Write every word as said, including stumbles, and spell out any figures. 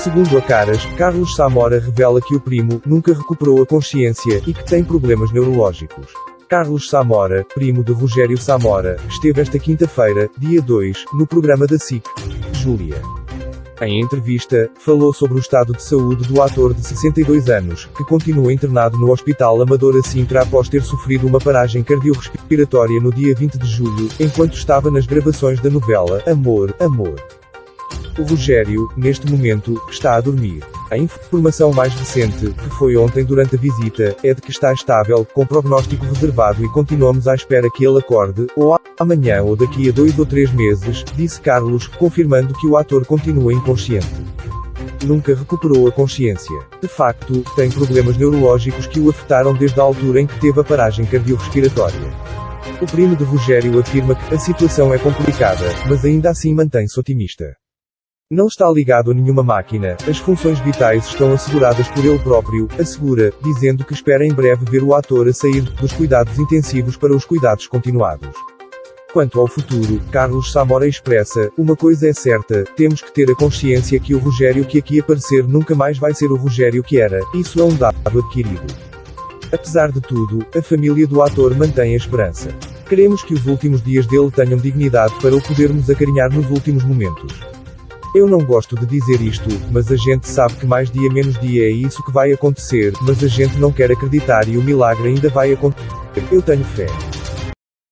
Segundo a Caras, Carlos Samora revela que o primo nunca recuperou a consciência e que tem problemas neurológicos. Carlos Samora, primo de Rogério Samora, esteve esta quinta-feira, dia dois, no programa da S I C, Júlia. Em entrevista, falou sobre o estado de saúde do ator de sessenta e dois anos, que continua internado no Hospital Amadora Sintra após ter sofrido uma paragem cardiorrespiratória no dia vinte de julho, enquanto estava nas gravações da novela Amor, Amor. O Rogério, neste momento, está a dormir. A informação mais recente, que foi ontem durante a visita, é de que está estável, com prognóstico reservado e continuamos à espera que ele acorde, ou amanhã ou daqui a dois ou três meses, disse Carlos, confirmando que o ator continua inconsciente. Nunca recuperou a consciência. De facto, tem problemas neurológicos que o afetaram desde a altura em que teve a paragem cardiorrespiratória. O primo de Rogério afirma que a situação é complicada, mas ainda assim mantém-se otimista. Não está ligado a nenhuma máquina, as funções vitais estão asseguradas por ele próprio, assegura, dizendo que espera em breve ver o ator a sair dos cuidados intensivos para os cuidados continuados. Quanto ao futuro, Carlos Samora expressa, uma coisa é certa, temos que ter a consciência que o Rogério que aqui aparecer nunca mais vai ser o Rogério que era, isso é um dado adquirido. Apesar de tudo, a família do ator mantém a esperança. Queremos que os últimos dias dele tenham dignidade para o podermos acarinhar nos últimos momentos. Eu não gosto de dizer isto, mas a gente sabe que mais dia menos dia é isso que vai acontecer, mas a gente não quer acreditar e o milagre ainda vai acontecer. Eu tenho fé.